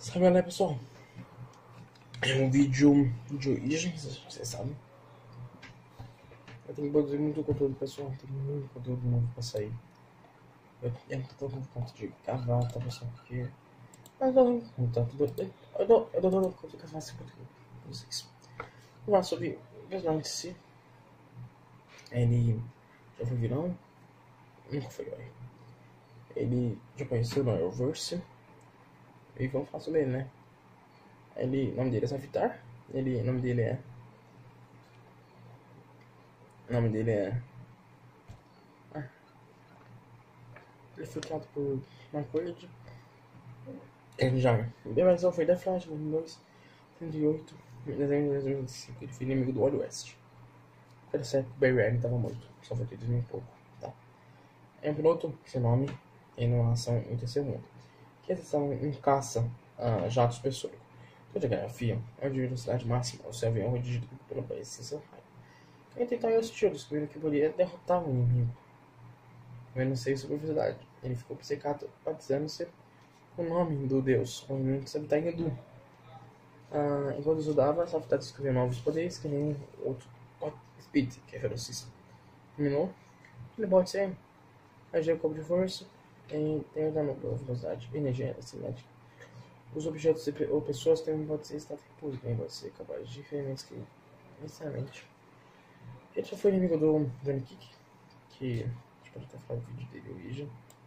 Sabe, né, pessoal? É um vídeo de origem, vocês sabem. Eu tenho que produzir muito conteúdo, pessoal. Tem muito conteúdo novo pra sair. Eu não tô com conta de gravar, tá, pessoal? Porque... Mas eu não tô dando conta de gravar esse conteúdo pra vocês. Vamos falar sobre o personagem em si. Ele já foi vilão? Nunca foi herói. Ele já conheceu no Arrowverse. E vamos falar sobre ele, né? O nome dele é Savitar. O nome dele é... Ele foi criado por Mark Waid. Ele já... Ele foi da Flash, 2002, 2008, em dezembro de 2005. Ele foi inimigo do Wally West. Era certo que o Barry Allen estava morto. Só foi 2000 e pouco, tá? É um piloto sem nome em uma ação em terceiro mundo. Que eles estavam em caça a jatos pessoais. Toda a geografia é de velocidade máxima. O seu avião foi dirigido pelo país sem seu raio. Quem tentar ir hostil descobriu que poderia derrotar o inimigo. Mas não sei sobre a velocidade. Ele ficou obcecado, batizando ser o nome do deus, o movimento Savitar hindu. Enquanto estudava, Savitar descobriu novos poderes, que nem outro Speed, que é ferocista. Terminou, ele pode ser agir como de força e ter velocidade, energia cinética. Os objetos ou pessoas também podem ser estado república, também pode ser capaz de ferimentos que, necessariamente. Ele já foi inimigo do Johnny Kick, que a gente pode até falar do vídeo dele, origem.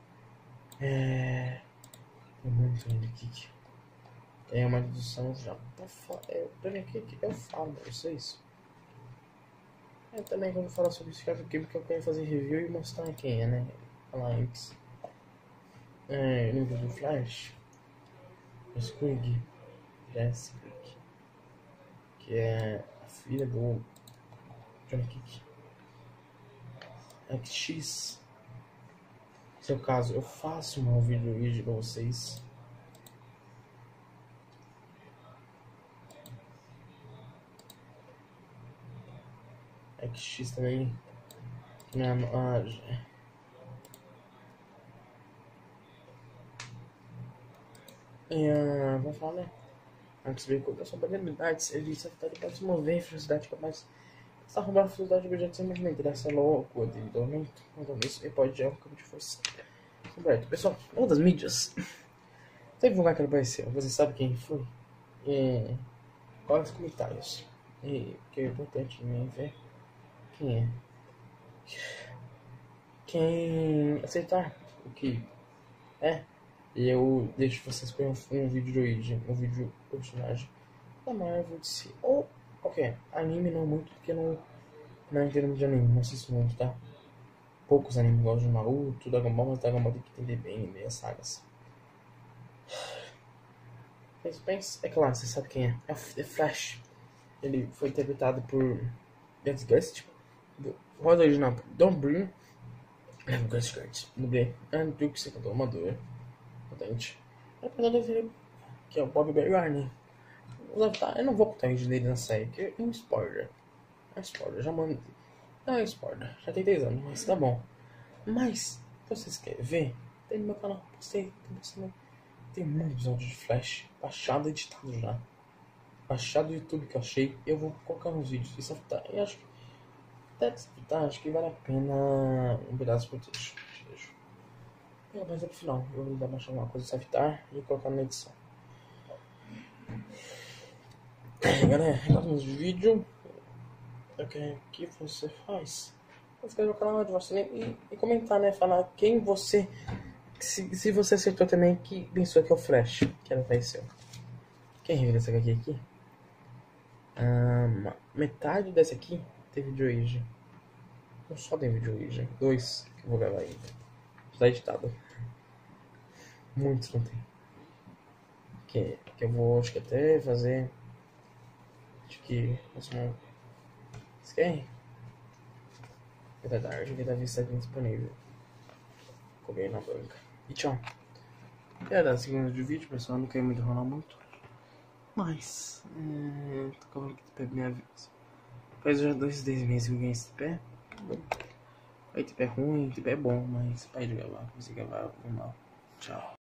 Muito Johnny Kick. É uma introdução já pra falar. Johnny Kick eu falo pra vocês. Também quando falar sobre esse caso aqui, porque eu quero fazer review e mostrar quem é, né? Falar antes. Nível do Flash. Squig. Jessica. Que é a filha do Johnny Kick. XX. No seu caso, eu faço um vídeo pra vocês. XX também. Vamos falar, né? Antes de ver qual é a sua habilidade, ele pode se mover em velocidade capaz. Se arrumar a velocidade do objeto sem movimento, ele é louco, individualmente, então isso ele pode gerar um campo de força. Certo, pessoal, uma das mídias. Teve um lugar que ele apareceu, você sabe quem foi? Coloque nos comentários. E que é importante também ver quem é. Quem aceitar o que é. E eu deixo vocês com um vídeo de origem, um vídeo do personagem da Marvel de si. Ou qualquer anime, não muito, porque não entendo de anime, não assisto muito, tá? Poucos animes gostam de Naruto, Dragon Ball, mas Dragon Ball tem que entender bem as sagas. Mas é claro, você sabe quem é. É Flash. Ele foi interpretado por Gust, o original por Don Brim, Gust, dublê Andrew, que você cantou amador, potente. Apesar de ver que é o Bob Bergarni. Eu não vou contar o vídeo dele na série, que é um spoiler. É spoiler, já mandei. Não é spoiler, já tem 10 anos, mas tá bom. Mas, se vocês querem ver, tem no meu canal, tem muito episódio de Flash, baixado e editado já. Baixado do YouTube que eu achei, eu vou colocar nos vídeos. Isso tá, eu acho que acho que vale a pena um pedaço por trecho. Mas é pro final, eu vou baixar uma coisa Savitar e colocar na edição. Galera, nos vídeos, o que você faz? Se inscreve no canal, ativar o sininho e comentar, né? Falar quem você. Se você acertou também, que pensou que é o Flash, que ela apareceu. Quem revela essa HQ aqui? Metade dessa aqui tem vídeo origem. Não só tem vídeo origem. 2 que eu vou gravar ainda. Está editado. Muitos não tem. Que eu vou, acho que até fazer. Acho que. Vocês querem? Da tarde, que deve estar disponível. Comer na banca. E tchau. Dar segundos de vídeo, pessoal. Não quero muito enrolar muito. Mas. Tô acabando que TP minha vida. Faz já 2 meses que eu ganhei esse TP. Aí TP é ruim, TP é bom, mas para de gravar. Comecei a gravar normal. Tchau.